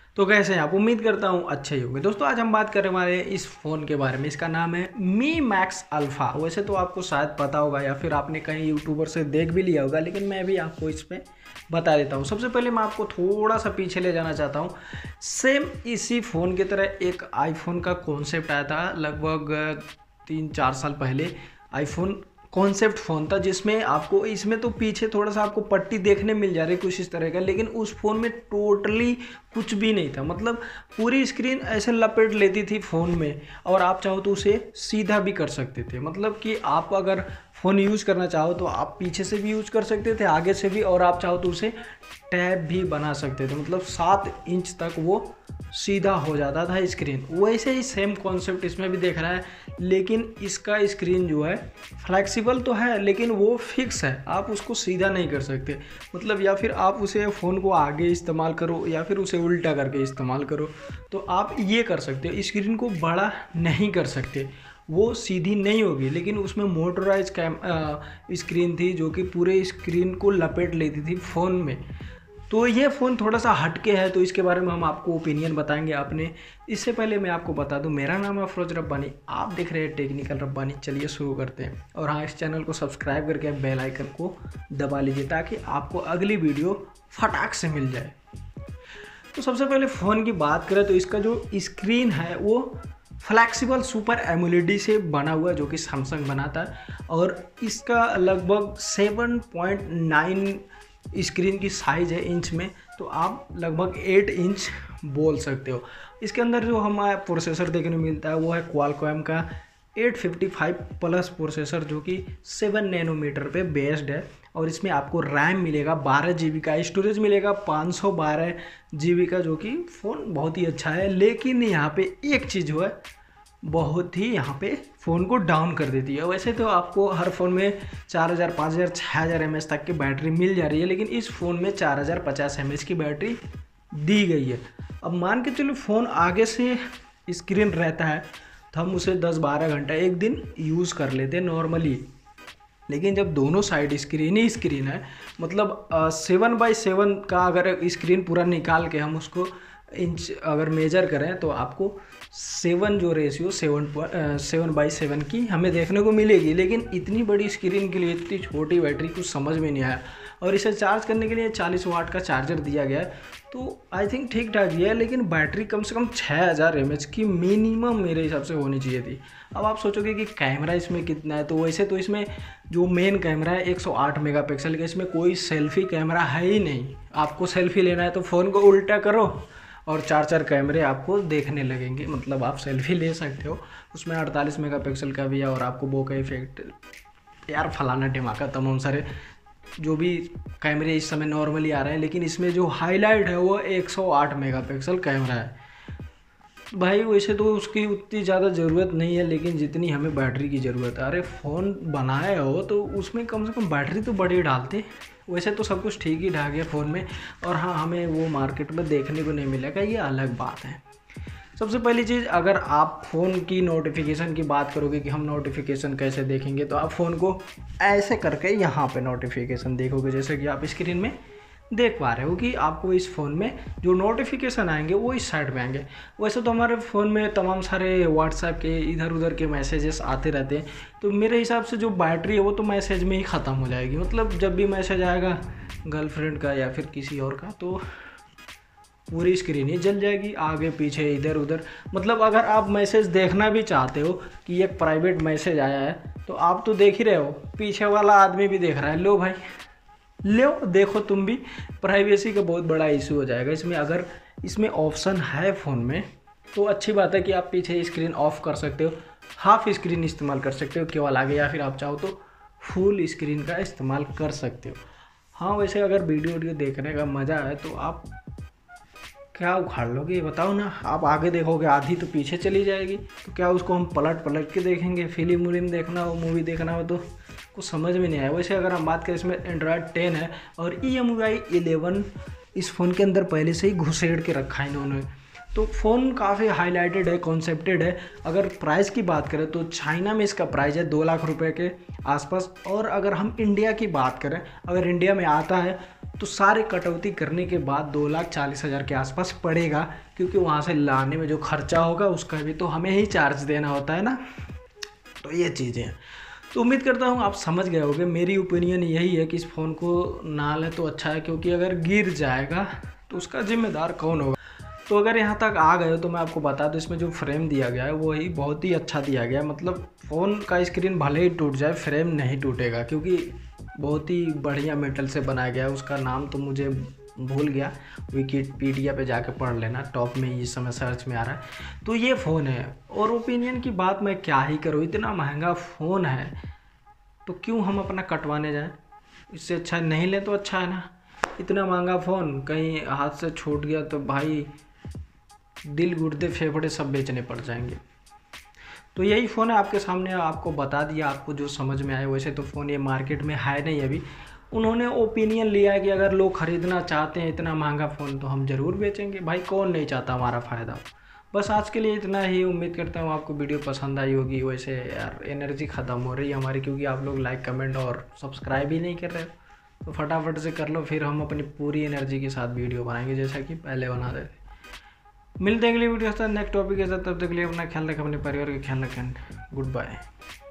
तो कैसे हैं आप? उम्मीद करता हूँ अच्छे ही होंगे। दोस्तों आज हम बात करने वाले हैं इस फ़ोन के बारे में। इसका नाम है मी मैक्स अल्फ़ा। वैसे तो आपको शायद पता होगा या फिर आपने कहीं यूट्यूबर से देख भी लिया होगा, लेकिन मैं भी आपको इसमें बता देता हूँ। सबसे पहले मैं आपको थोड़ा सा पीछे ले जाना चाहता हूँ। सेम इसी फ़ोन की तरह एक आईफोन का कॉन्सेप्ट आया था लगभग 3-4 साल पहले। आईफोन कॉन्सेप्ट फ़ोन था जिसमें आपको इसमें तो पीछे थोड़ा सा आपको पट्टी देखने मिल जा रही है कुछ इस तरह का, लेकिन उस फ़ोन में टोटली कुछ भी नहीं था। मतलब पूरी स्क्रीन ऐसे लपेट लेती थी फ़ोन में, और आप चाहो तो उसे सीधा भी कर सकते थे। मतलब कि आप अगर फ़ोन यूज़ करना चाहो तो आप पीछे से भी यूज़ कर सकते थे, आगे से भी, और आप चाहो तो उसे टैब भी बना सकते थे। मतलब 7 इंच तक वो सीधा हो जाता था स्क्रीन। वैसे ही सेम कॉन्सेप्ट इसमें भी देख रहा है, लेकिन इसका स्क्रीन जो है फ्लेक्सिबल तो है लेकिन वो फिक्स है, आप उसको सीधा नहीं कर सकते। मतलब या फिर आप उसे फ़ोन को आगे इस्तेमाल करो या फिर उसे उल्टा करके इस्तेमाल करो तो आप ये कर सकते हो। स्क्रीन को बड़ा नहीं कर सकते, वो सीधी नहीं होगी, लेकिन उसमें मोटराइज स्क्रीन थी जो कि पूरे स्क्रीन को लपेट लेती थी फ़ोन में। तो ये फ़ोन थोड़ा सा हटके है, तो इसके बारे में हम आपको ओपिनियन बताएंगे अपने। इससे पहले मैं आपको बता दूं, मेरा नाम है अफरोज रब्बानी, आप देख रहे हैं टेक्निकल रब्बानी। चलिए शुरू करते हैं। और हाँ, इस चैनल को सब्सक्राइब करके बेल आइकन को दबा लीजिए ताकि आपको अगली वीडियो फटाक से मिल जाए। तो सबसे पहले फ़ोन की बात करें तो इसका जो स्क्रीन है वो फ्लैक्सिबल सुपर एमोलेड से बना हुआ है, जो कि सैमसंग बनाता है। और इसका लगभग 7.9 स्क्रीन की साइज़ है इंच में, तो आप लगभग 8 इंच बोल सकते हो। इसके अंदर जो हमारा प्रोसेसर देखने को मिलता है वो है क्वालकॉम का 855 प्लस प्रोसेसर, जो कि 7 नैनोमीटर पे बेस्ड है। और इसमें आपको रैम मिलेगा 12 GB का, स्टोरेज मिलेगा 512 GB का, जो कि फ़ोन बहुत ही अच्छा है। लेकिन यहाँ पे एक चीज़ जो है बहुत ही यहाँ पे फ़ोन को डाउन कर देती है। वैसे तो आपको हर फ़ोन में 4000, 5000, 6000 mAh तक की बैटरी मिल जा रही है, लेकिन इस फ़ोन में 4050 mAh की बैटरी दी गई है। अब मान के चलो फ़ोन आगे से स्क्रीन रहता है तो हम उसे 10-12 घंटा एक दिन यूज़ कर लेते हैं नॉर्मली, लेकिन जब दोनों साइड स्क्रीन ही स्क्रीन है, मतलब 7x7 का अगर स्क्रीन पूरा निकाल के हम उसको इंच अगर मेजर करें तो आपको 7 जो रेशियो 7/7 की हमें देखने को मिलेगी। लेकिन इतनी बड़ी स्क्रीन के लिए इतनी छोटी बैटरी कुछ समझ में नहीं आया। और इसे चार्ज करने के लिए 40 वाट का चार्जर दिया गया है, तो आई थिंक ठीक ठाक ही है। लेकिन बैटरी कम से कम 6000 mAh की मिनिमम मेरे हिसाब से होनी चाहिए थी। अब आप सोचोगे कि कैमरा इसमें कितना है, तो वैसे तो इसमें जो मेन कैमरा है 108 मेगापिक्सल का, इसमें कोई सेल्फी कैमरा है ही नहीं। आपको सेल्फी लेना है तो फ़ोन को उल्टा करो और 4 कैमरे आपको देखने लगेंगे, मतलब आप सेल्फी ले सकते हो। उसमें 48 मेगापिक्सल का भी है, और आपको बोके इफेक्ट, यार फलाना ढिमाका तमाम सारे जो भी कैमरे इस समय नॉर्मली आ रहे हैं, लेकिन इसमें जो हाईलाइट है वो 108 मेगापिक्सल कैमरा है। भाई वैसे तो उसकी उतनी ज़्यादा ज़रूरत नहीं है, लेकिन जितनी हमें बैटरी की ज़रूरत है। अरे फ़ोन बनाए हो तो उसमें कम से कम बैटरी तो बड़ी डालते। वैसे तो सब कुछ ठीक ही ठाक है फ़ोन में, और हाँ, हमें वो मार्केट में देखने को नहीं मिलेगा, ये अलग बात है। सबसे पहली चीज़, अगर आप फ़ोन की नोटिफिकेशन की बात करोगे कि हम नोटिफिकेशन कैसे देखेंगे, तो आप फ़ोन को ऐसे करके यहाँ पे नोटिफिकेशन देखोगे, जैसे कि आप स्क्रीन में देख पा रहे हो कि आपको इस फ़ोन में जो नोटिफिकेशन आएंगे वो इस साइड में आएंगे। वैसे तो हमारे फ़ोन में तमाम सारे व्हाट्सएप के इधर उधर के मैसेजेस आते रहते हैं, तो मेरे हिसाब से जो बैटरी है वो तो मैसेज में ही ख़त्म हो जाएगी। मतलब जब भी मैसेज आएगा गर्लफ्रेंड का या फिर किसी और का, तो पूरी स्क्रीन ही जल जाएगी, आगे पीछे इधर उधर। मतलब अगर आप मैसेज देखना भी चाहते हो कि एक प्राइवेट मैसेज आया है, तो आप तो देख ही रहे हो, पीछे वाला आदमी भी देख रहा है। लो भाई, लो देखो तुम भी। प्राइवेसी का बहुत बड़ा इशू हो जाएगा इसमें। अगर इसमें ऑप्शन है फ़ोन में तो अच्छी बात है कि आप पीछे स्क्रीन ऑफ कर सकते हो, हाफ स्क्रीन इस्तेमाल कर सकते हो केवल आगे, या फिर आप चाहो तो फुल स्क्रीन का इस्तेमाल कर सकते हो। हाँ, वैसे अगर वीडियो देखने का मज़ा है तो आप क्या उखाड़ लोगे ये बताओ ना। आप आगे देखोगे आधी तो पीछे चली जाएगी, तो क्या उसको हम पलट पलट के देखेंगे? फिल्म उलिम देखना हो, मूवी देखना हो, तो कुछ समझ में नहीं आया। वैसे अगर हम बात करें, इसमें एंड्रॉयड 10 है और EMUI 11 इस फ़ोन के अंदर पहले से ही घुसेड़ के रखा है इन्होंने। तो फ़ोन काफ़ी हाईलाइटेड है, कॉन्सेप्टेड है। अगर प्राइस की बात करें तो चाइना में इसका प्राइस है 2 लाख रुपए के आसपास। और अगर हम इंडिया की बात करें, अगर इंडिया में आता है तो सारे कटौती करने के बाद 2,40,000 के आसपास पड़ेगा, क्योंकि वहाँ से लाने में जो खर्चा होगा उसका भी तो हमें ही चार्ज देना होता है ना। तो ये चीज़ें हैं। तो उम्मीद करता हूँ आप समझ गए होंगे। मेरी ओपिनियन यही है कि इस फ़ोन को ना लें तो अच्छा है, क्योंकि अगर गिर जाएगा तो उसका जिम्मेदार कौन होगा। तो अगर यहाँ तक आ गए हो तो मैं आपको बता दूँ, इसमें जो फ्रेम दिया गया है वही बहुत ही अच्छा दिया गया है। मतलब फ़ोन का स्क्रीन भले ही टूट जाए, फ्रेम नहीं टूटेगा, क्योंकि बहुत ही बढ़िया मेटल से बनाया गया है। उसका नाम तो मुझे भूल गया, विकिपीडिया पे जाके पढ़ लेना, टॉप में इस समय सर्च में आ रहा है। तो ये फ़ोन है। और ओपिनियन की बात मैं क्या ही करूँ, इतना महंगा फ़ोन है तो क्यों हम अपना कटवाने जाएं। इससे अच्छा नहीं ले तो अच्छा है ना। इतना महंगा फ़ोन कहीं हाथ से छूट गया तो भाई दिल गुर्दे फेफड़े सब बेचने पड़ जाएंगे। तो यही फ़ोन है आपके सामने, आपको बता दिया, आपको जो समझ में आए। वैसे तो फ़ोन ये मार्केट में है नहीं अभी, उन्होंने ओपिनियन लिया है कि अगर लोग ख़रीदना चाहते हैं इतना महंगा फ़ोन तो हम ज़रूर बेचेंगे। भाई कौन नहीं चाहता हमारा फ़ायदा। बस आज के लिए इतना ही। उम्मीद करता हूँ आपको वीडियो पसंद आई होगी। वैसे यार एनर्जी ख़त्म हो रही है हमारी, क्योंकि आप लोग लाइक कमेंट और सब्सक्राइब ही नहीं कर रहे हो। तो फटाफट से कर लो, फिर हम अपनी पूरी एनर्जी के साथ वीडियो बनाएंगे जैसा कि पहले बना रहे थे। मिलते हैं अगली वीडियो के साथ नेक्स्ट टॉपिक के साथ। तब तक के लिए अपना ख्याल रखें, अपने परिवार का ख्याल रखें। Good bye.